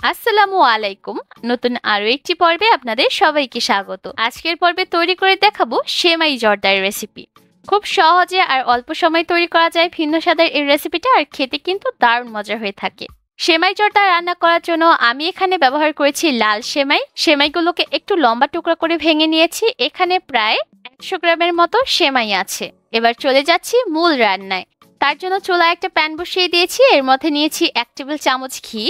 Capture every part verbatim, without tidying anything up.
আসসালামু আলাইকুম। নতুন আরো একটি পর্বে আপনাদের সবাইকে স্বাগত। আজকের পর্বে তৈরি করে দেখাবো সেমাই জর্দার রেসিপি। খুব সহজে আর অল্প সময় তৈরি করা যায় ভিন্ন স্বাদের এই রেসিপিটা, আর খেতে কিন্তু দারুণ মজা হয়ে থাকে। সেমাই জর্দা রান্না করার জন্য আমি এখানে ব্যবহার করেছি লাল সেমাই। সেমাইগুলোকে একটু লম্বা টুকরা করে ভেঙে নিয়েছি। এখানে প্রায় একশো গ্রামের মতো সেমাই আছে। এবার চলে যাচ্ছি মূল রান্নায়। তার জন্য চুলায় একটা প্যান বসিয়ে দিয়েছি। এর মধ্যে নিয়েছি এক টেবিল চামচ ঘি,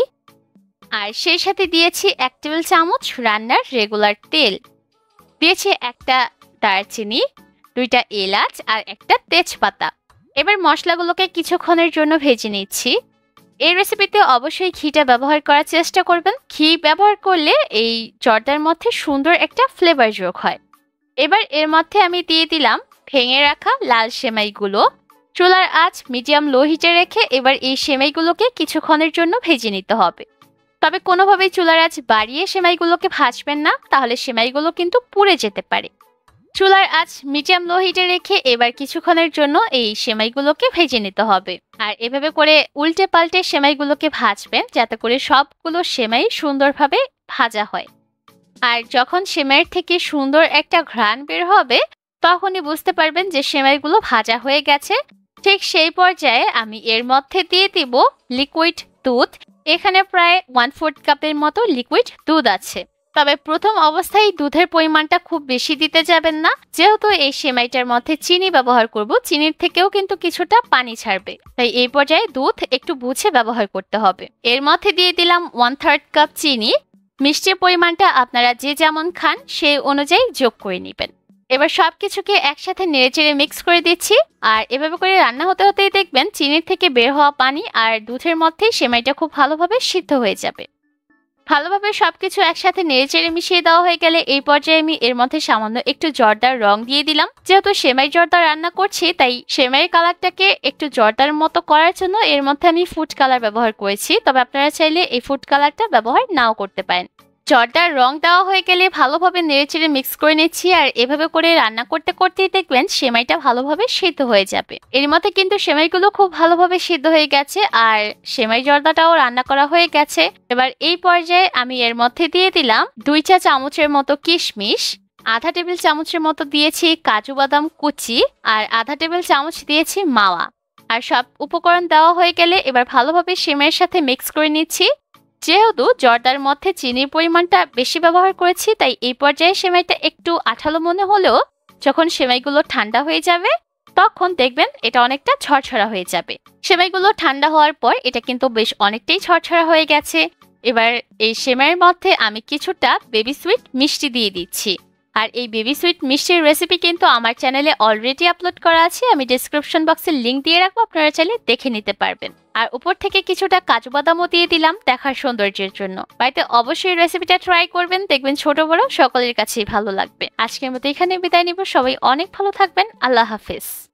আর সেই সাথে দিয়েছি এক টেবিল চামচ রান্নার রেগুলার তেল, দিয়েছি একটা দারচিনি, দুইটা এলাচ আর একটা তেজপাতা। এবার মশলাগুলোকে কিছুক্ষণের জন্য ভেজে নিচ্ছি। এই রেসিপিতে অবশ্যই ঘিটা ব্যবহার করার চেষ্টা করবেন। ঘি ব্যবহার করলে এই জর্দার মধ্যে সুন্দর একটা ফ্লেভার যোগ হয়। এবার এর মধ্যে আমি দিয়ে দিলাম ভেঙে রাখা লাল সেমাইগুলো। চুলার আঁচ মিডিয়াম লো হিটে রেখে এবার এই সেমাইগুলোকে কিছুক্ষণের জন্য ভেজে নিতে হবে। তবে কোনোভাবেই চুলার আঁচ বাড়িয়ে সেমাইগুলোকে ভাজবেন না, তাহলে সেমাইগুলো কিন্তু পুড়ে যেতে পারে। চুলার আঁচ মিডিয়াম লো হিটে রেখে এবার কিছুক্ষণের জন্য এই সেমাইগুলোকে ভেজে নিতে হবে। আর এভাবে করে উল্টে পাল্টে সেমাইগুলোকে ভাজবেন, যাতে করে সবগুলো সেমাই সুন্দরভাবে ভাজা হয়। আর যখন সেমাইয়ের থেকে সুন্দর একটা ঘ্রাণ বের হবে, তখনই বুঝতে পারবেন যে সেমাইগুলো ভাজা হয়ে গেছে। ঠিক সেই পর্যায়ে আমি এর মধ্যে দিয়ে দিব লিকুইড দুধ। এখানে প্রায় ওয়ান ফোর্থ কাপের মতো লিকুইড দুধ আছে। তবে প্রথম অবস্থায় দুধের পরিমাণটা খুব বেশি দিতে যাবেন না, যেহেতু এই সেমাইটার মধ্যে চিনি ব্যবহার করব। চিনির থেকেও কিন্তু কিছুটা পানি ছাড়বে, তাই এই পর্যায়ে দুধ একটু বুঝে ব্যবহার করতে হবে। এর মধ্যে দিয়ে দিলাম ওয়ান থার্ড কাপ চিনি। মিষ্টির পরিমাণটা আপনারা যে যেমন খান সেই অনুযায়ী যোগ করে নেবেন। এবার সবকিছুকে একসাথে নেড়েচেড়ে মিক্স করে দিচ্ছি। আর এভাবে করে রান্না হতে হতেই দেখবেন চিনির থেকে বের হওয়া পানি আর দুধের মধ্যেই সেমাইটা খুব ভালোভাবে সিদ্ধ হয়ে যাবে। ভালোভাবে সবকিছু একসাথে নেড়েচেড়ে মিশিয়ে দেওয়া হয়ে গেলে এই পর্যায়ে আমি এর মধ্যে সামান্য একটু জর্দার রং দিয়ে দিলাম। যেহেতু সেমাই জর্দা রান্না করছি, তাই সেমাইয়ের কালারটাকে একটু জর্দার মতো করার জন্য এর মধ্যে আমি ফুড কালার ব্যবহার করেছি। তবে আপনারা চাইলে এই ফুড কালারটা ব্যবহার নাও করতে পারেন। জর্দার রং দেওয়া হয়ে গেলে ভালোভাবে নেড়েচেড়ে মিক্স করে নিচ্ছি। আর এভাবে করে রান্না করতে করতেই দেখবেন সেমাইটা ভালোভাবে সিদ্ধ হয়ে যাবে। এর মধ্যে কিন্তু সেমাইগুলো খুব ভালোভাবে সিদ্ধ হয়ে গেছে, আর সেমাই জর্দাটাও রান্না করা হয়ে গেছে। এবার এই পর্যায়ে আমি এর মধ্যে দিয়ে দিলাম দুই চা চামচের মতো কিশমিশ, আধা টেবিল চামচের মতো দিয়েছি কাজু বাদাম কুচি, আর আধা টেবিল চামচ দিয়েছি মাওয়া। আর সব উপকরণ দেওয়া হয়ে গেলে এবার ভালোভাবে সেমাইয়ের সাথে মিক্স করে নিচ্ছি। যেহেতু জর্দার মধ্যে চিনির পরিমাণটা বেশি ব্যবহার করেছি, তাই এই পর্যায়ে সেমাইটা একটু আঠালো মনে হলেও যখন সেমাইগুলো ঠান্ডা হয়ে যাবে তখন দেখবেন এটা অনেকটা ঝরঝরা হয়ে যাবে। সেমাইগুলো ঠান্ডা হওয়ার পর এটা কিন্তু বেশ অনেকটাই ঝরঝরা হয়ে গেছে। এবার এই সেমাইয়ের মধ্যে আমি কিছুটা বেবি সুইট মিষ্টি দিয়ে দিচ্ছি। আর এই বেবি সুইট মিষ্টির রেসিপি কিন্তু আমার চ্যানেলে অলরেডি আপলোড করা আছে। আমি ডেসক্রিপশন বক্সে লিঙ্ক দিয়ে রাখবো, আপনারা চাইলে দেখে নিতে পারবেন। আর উপর থেকে কিছুটা কাজু বাদামও দিয়ে দিলাম দেখার সৌন্দর্যের জন্য। বাড়িতে অবশ্যই রেসিপিটা ট্রাই করবেন, দেখবেন ছোট বড় সকলের কাছেই ভালো লাগবে। আজকের মতো এখানে বিদায় নিব। সবাই অনেক ভালো থাকবেন। আল্লাহ হাফেজ।